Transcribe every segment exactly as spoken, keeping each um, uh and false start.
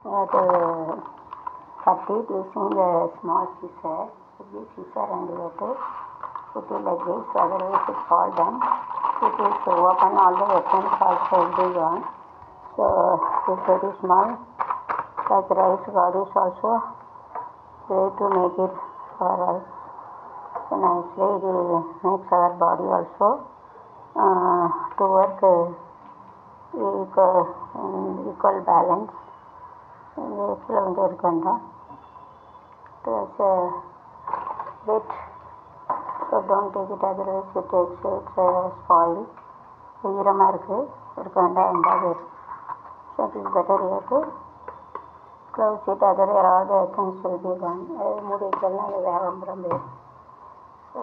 have to cut it using the small scissor. This scissor and you have to put it like this, otherwise it fall down. It is open, all the essence also will be gone. So it is very small, like rice goddess also. Way to make it for us. So nicely it makes our body also uh, to work uh, equal, in equal balance. This வந்து இருக்கண்டா. It is a bit, so don't take it, otherwise it takes it's uh, spoil. ஈரமாக இருக்கு இருக்க வேண்டாம் ரெண்டாவது. So it is better here to close it, otherwise all the essence will be gone. மூடி வைக்கலாம், அது வேக முடியாது. So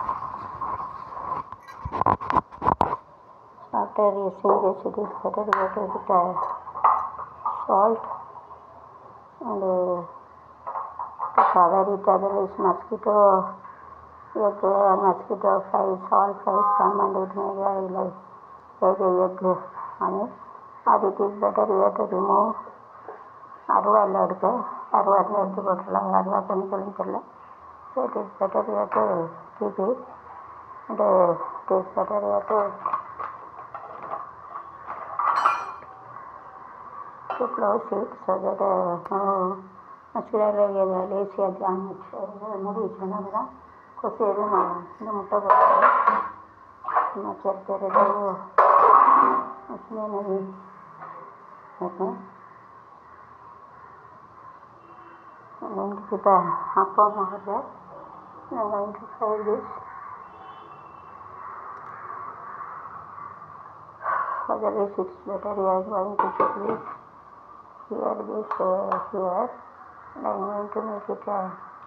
after using this, it is better you have to put uh, salt and uh, to cover it, otherwise mosquito egg or mosquito flies, all flies come and it may be like lay the egg on it. Or it is better you have to remove. அருவாயில் எடுத்து அருவாயில் எடுத்து போட்டுடலாம். அருவா கெமிக்கல்னு தெரியல. So it is better you have to keep it, and uh, it is better you have to to close it so that mosquito லேசியாக jam வச்சு மூடி வச்சுருந்தா தான் கொசு எதுவும் இந்த முட்டை போட்டு மச்சரிக்கிறது mosquito okay. I'm going to keep a apple over there. I'm going to fry this. Otherwise it's better you are going to keep this here, this uh, here. And I'm going to make it uh,